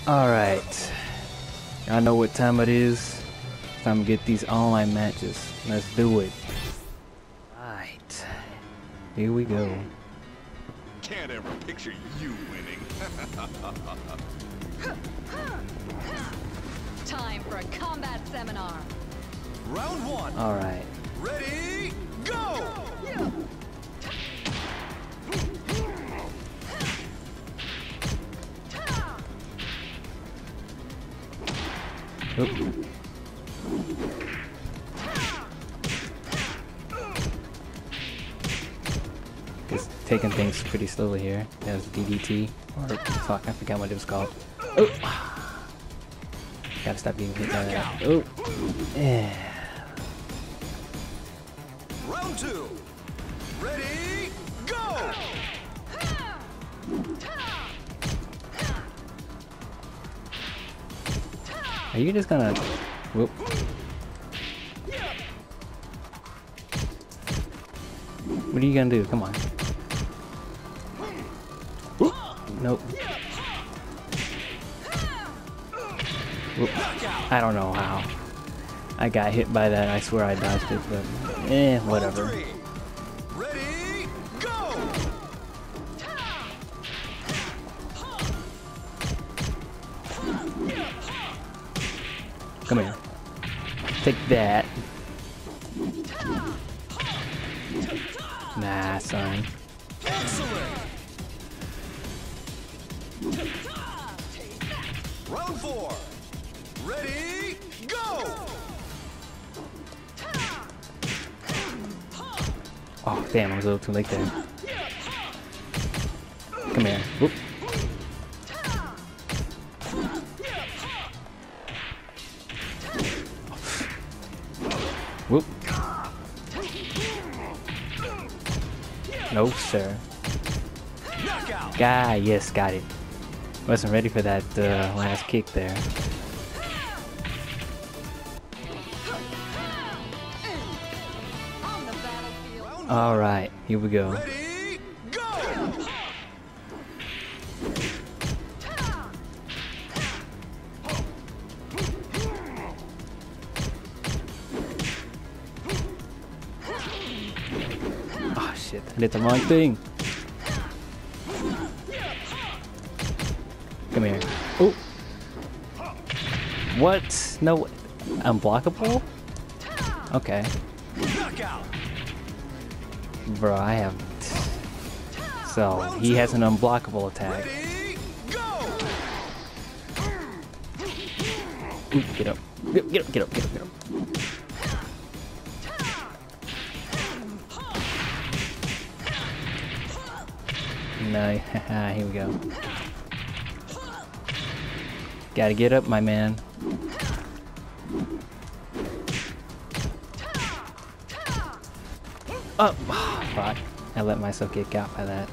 Alright. I know what time it is. Time to get these online matches. Let's do it. Alright. Here we go. Can't ever picture you winning. Time for a combat seminar. Round one. Alright. Ready, go! Oop. Just taking things pretty slowly here. There's DDT. Or fuck, I forgot what it was called. Oh! Gotta stop being hit by that. Oh! Yeah. Round two. Ready, go! Are you just gonna... Whoop. What are you gonna do? Come on. Whoop. Nope. Whoop. I don't know how. I got hit by that. I swear I dodged it, but... whatever. Round three. Ready, go! Come here. Take that. Nah, son. Excellent. Round four. Ready, go! Oh, damn, I was a little too late there. Come here. Whoop. Whoop. No, sir. Knockout. Yes, got it. Wasn't ready for that last kick there. On the battlefield. Alright, here we go. Ready, go! Oh shit, I did the wrong thing. Come here. Oh! What? No, unblockable? Okay. Knockout. Bro, I have... So, he has an unblockable attack. Ready, go! Ooh, get up. Get up, get up, get up, get up. No, haha, here we go. Gotta get up, my man. Oh, fuck. I let myself get got by that.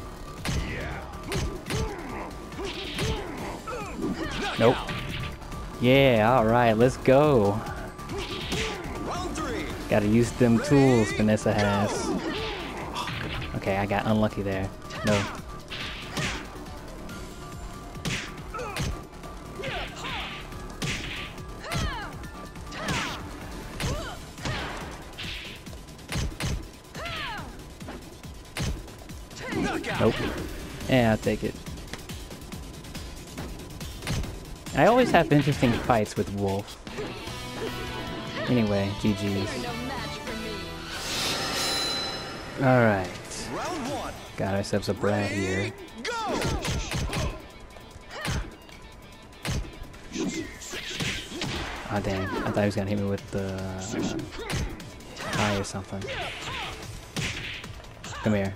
Nope. Yeah, alright, let's go. Round three. Gotta use them tools Vanessa has. Okay, I got unlucky there. No. Knockout. Nope. Yeah, I'll take it. I always have interesting fights with Wolf. Anyway, GG's. You're no match for me. Alright. Round one. Got ourselves a Brad here. Go! Ah, dang. I thought he was gonna hit me with the high or something. Come here.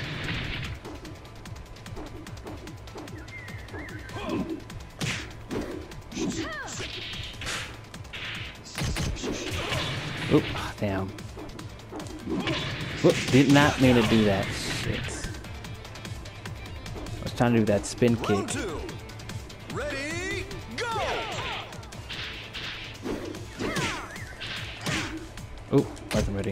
Oop, damn. Whoop, did not mean to do that. Shit. I was trying to do that spin kick. Round two. Ready, go! Oop, wasn't ready.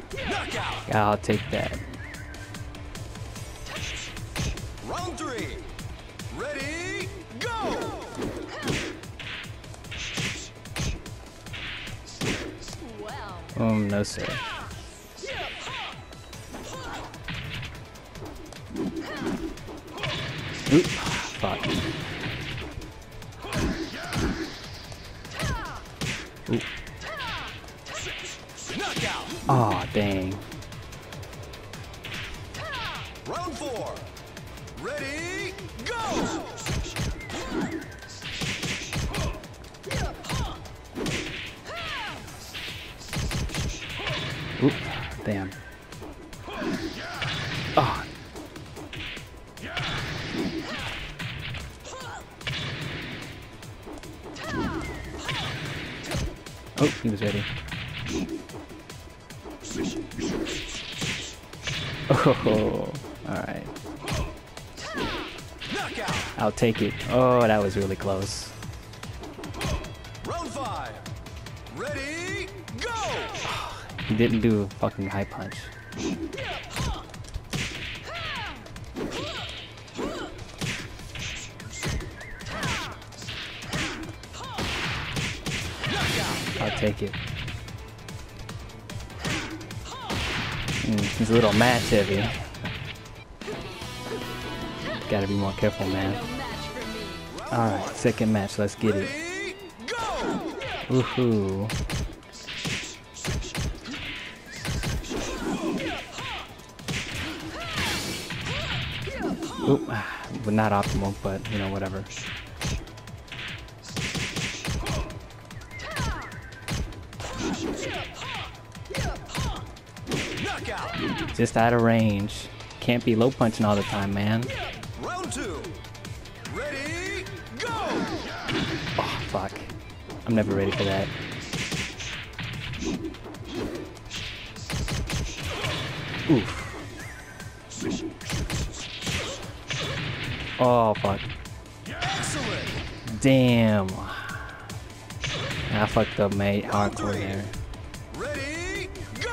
Knockout. I'll take that. Round 3. Ready, go! Well, No sir. Oop, fuck. Oop. Knockout. Oh, dang. Round 4. Ready, go! Oop, damn. Oh. Oh, he was ready. Oh, alright. Knockout. I'll take it. Oh, that was really close. Round 5. Ready, go! He didn't do a fucking high punch. I'll take it. He's a little match heavy. Gotta be more careful, man. no match for me. Alright, second match, let's get it. Ready, go! Woohoo. Oop, but not optimal, but you know, whatever. Knockout. Just out of range. Can't be low punching all the time, man. Round 2. Ready, go! Oh, fuck. I'm never ready for that. Oof. Oh, fuck. Excellent. Damn. I fucked up, mate. Hardcore there. Ready, go!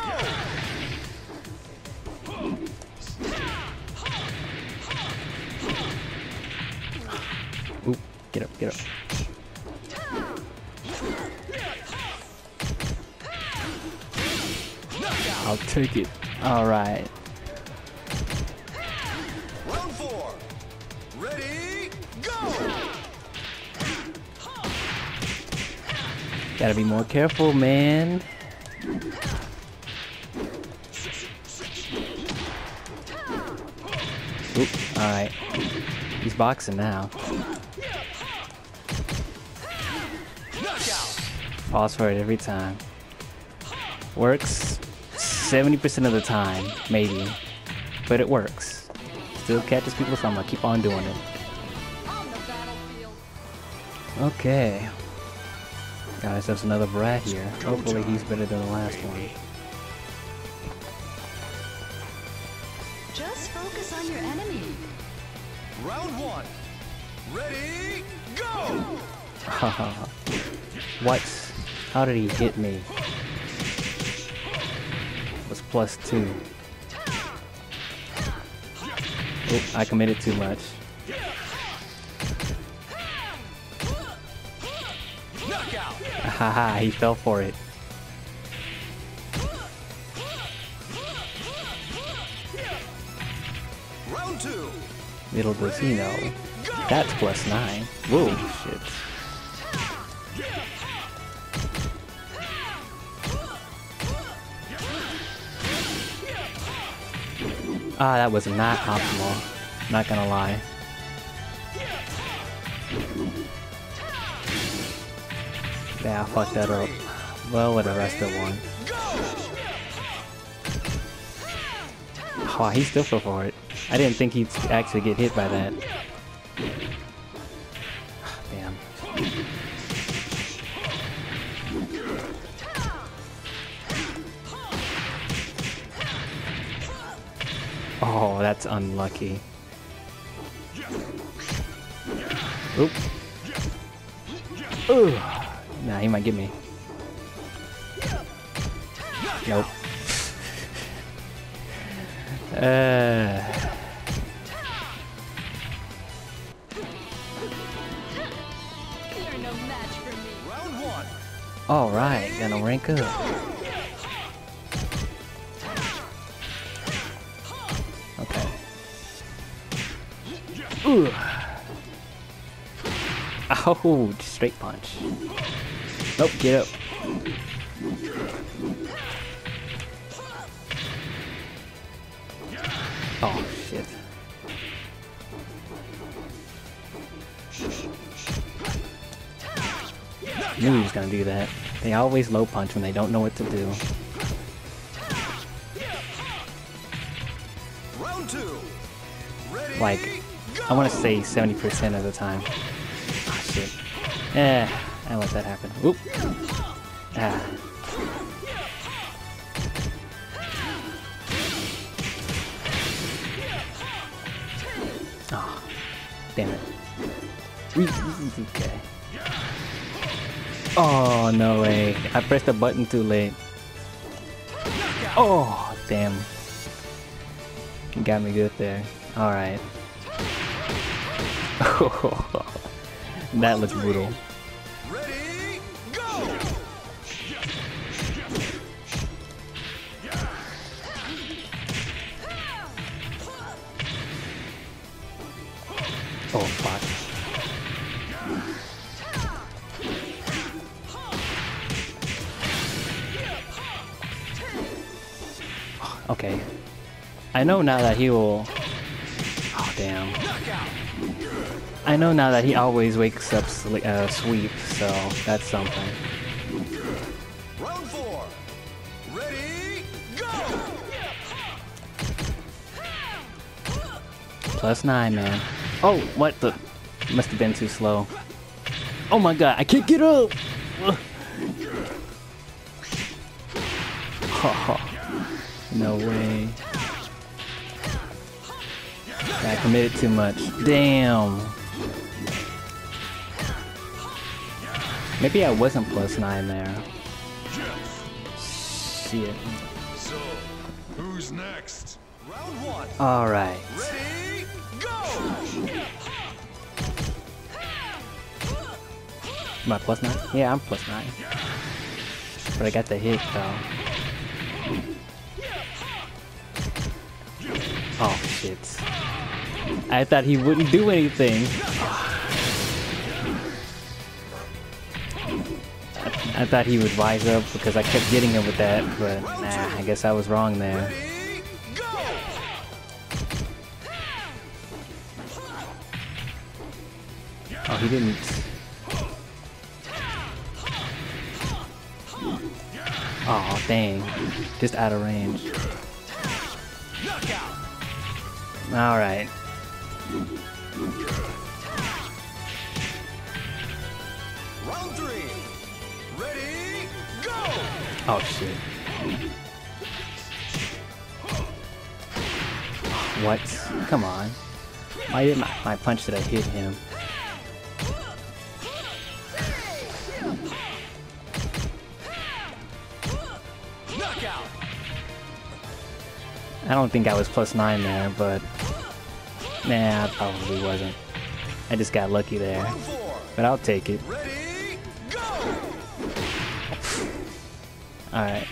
Oop. Get up, get up. I'll take it. Alright. Round 4. Ready, go! Gotta be more careful, man. Oop. Alright. He's boxing now. Knockout. Falls for it every time. Works 70% of the time, maybe. But it works. Still catches people, so I'm gonna keep on doing it. On the battlefield. Okay. Got ourselves another brat here. Hopefully he's better than the last one. Just focus on your enemy. Round 1. Ready, go! What? How did he hit me? It was +2. Oop, I committed too much. Knockout. Haha, he fell for it. Round 2. Little does he know. That's +9. Whoa, shit. Ah, that was not optimal. Not gonna lie. Yeah, I fucked that up. Well, whatever, I still won. Oh, he still fell for it. I didn't think he'd actually get hit by that. Damn. Oh, that's unlucky. Oop. Ooh. Nah, he might get me. Nope. You're no match for me. Round one. All right, gonna rank up. Okay. Ooh. Oh, straight punch. Nope, get up. Oh shit. Knew he was gonna do that. They always low punch when they don't know what to do. Round two. Ready? Like, I want to say 70% of the time. Oh shit. I let that happen. Oop. Ah. Oh, damn it. Okay. Oh, no way. I pressed the button too late. Oh, damn. You got me good there. Alright. That looks brutal. Ready? Go! Oh, fuck. Okay. I know now that he will... Oh, damn. I know now that he always wakes up sweep, so that's something. Round four. Ready? Go! +9, man. Oh, what the... Must have been too slow. Oh my god, I can't get up! No way. I committed too much. Damn. Maybe I wasn't +9 there. Shit. So, who's next? Round one. Alright. Ready? Go! Am I +9? Yeah, I'm +9. But I got the hit though. Oh shit. I thought he wouldn't do anything. I thought he would rise up because I kept getting him with that, but nah, I guess I was wrong there. Ready? Go! Oh, he didn't. Oh, dang. Just out of range. Alright. Round three. Ready? Go! Oh, shit. What? Come on. Why didn't my punch that I hit him? Knockout. I don't think I was +9 there, but nah, I probably wasn't. I just got lucky there, Round four. but I'll take it. Ready? Go! Alright.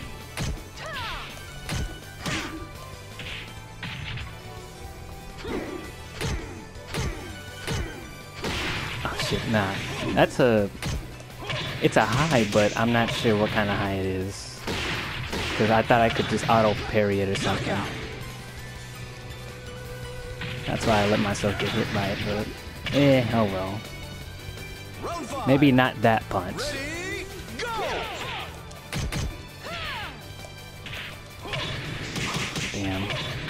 Oh shit, nah. That's a... It's a high, but I'm not sure what kind of high it is. Because I thought I could just auto parry it or something. That's why I let myself get hit by it, but... oh well. Round five. Maybe not that punch. Ready? Go! Damn.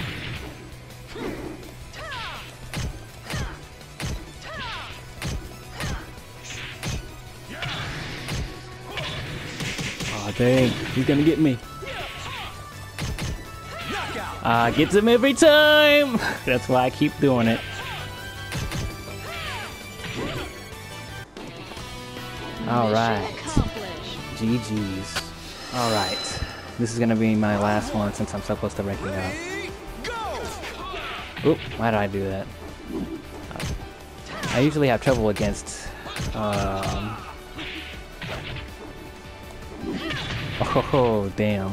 Oh dang, he's gonna get me. Gets him every time! That's why I keep doing it. Alright. Accomplished. GG's. Alright. This is gonna be my last one since I'm supposed to rank it up. Ready? Go! Oop, why did I do that? I usually have trouble against, oh, damn.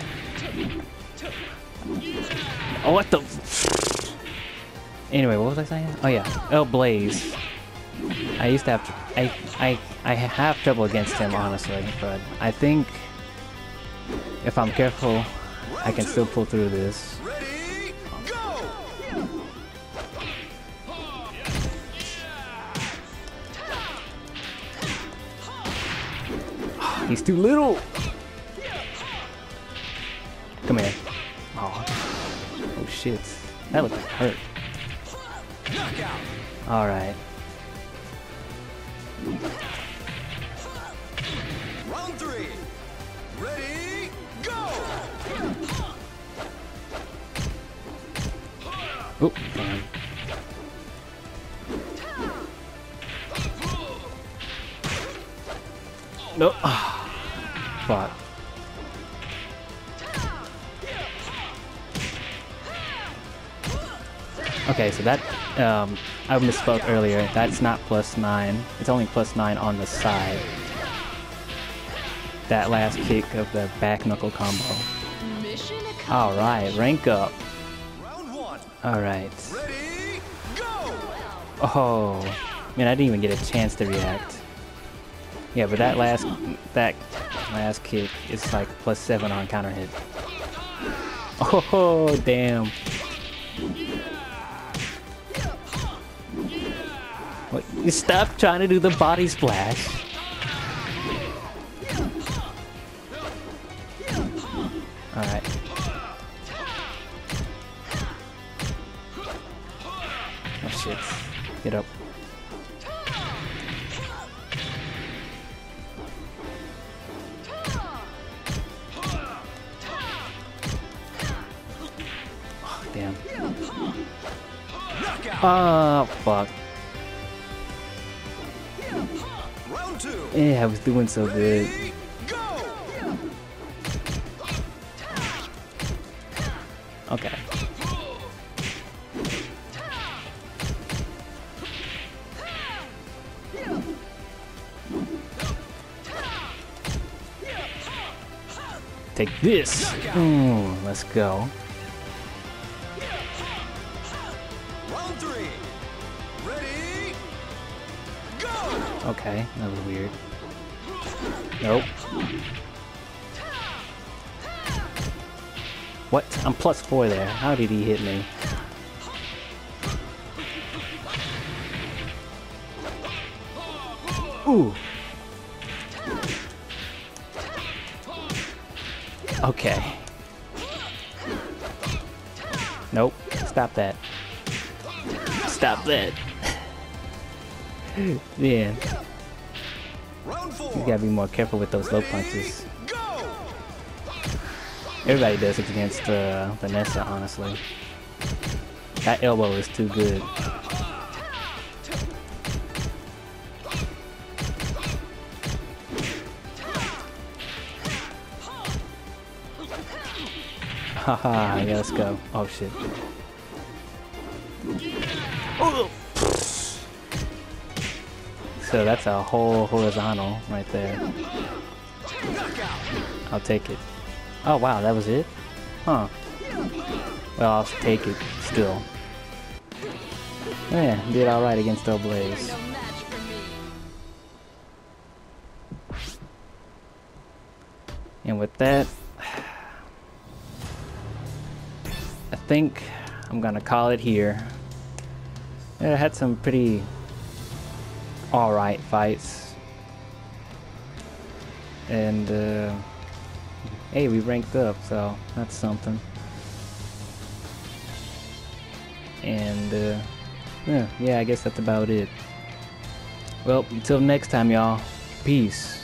Oh, what the? Anyway, what was I saying? Oh yeah, El Blaze. I used to have, I have trouble against him, honestly, but I think if I'm careful, I can still pull through this. Ready, go! He's too little. Come here. Oh, oh shit. That looked like it hurt. All right. Round 3. Ready, go! Oop, damn. No. Fuck. Okay, so that, I misspoke earlier. That's not +9. It's only +9 on the side. That last kick of the back knuckle combo. Mission accomplished. Alright, rank up. Round 1. Alright. Ready, go! Oh, man, I didn't even get a chance to react. Yeah, but that last kick is like +7 on counter hit. Oh, damn. What? You stop trying to do the body splash. Alright. Oh shit. Get up. Oh, damn. Oh, fuck. Round 2. Yeah, I was doing so good. Ready, go! Okay. Take this. Let's go. Round 3. Ready, go! Okay, that was weird. Nope. What? I'm +4 there. How did he hit me? Ooh. Okay. Nope. Stop that. Stop that. Man, Round 4. you gotta be more careful with those low punches. Go! Everybody does it against Vanessa, honestly. That elbow is too good. Haha, yeah, let's go. Oh shit. Oh. So that's a whole horizontal right there. I'll take it. Oh wow, that was it? Huh. Well, I'll take it still. Yeah, did alright against El Blaze. No match for me. And with that, I think I'm gonna call it here. Yeah, I had some pretty alright fights. And hey, we ranked up, so that's something. And yeah, I guess that's about it. Well, until next time, y'all. Peace.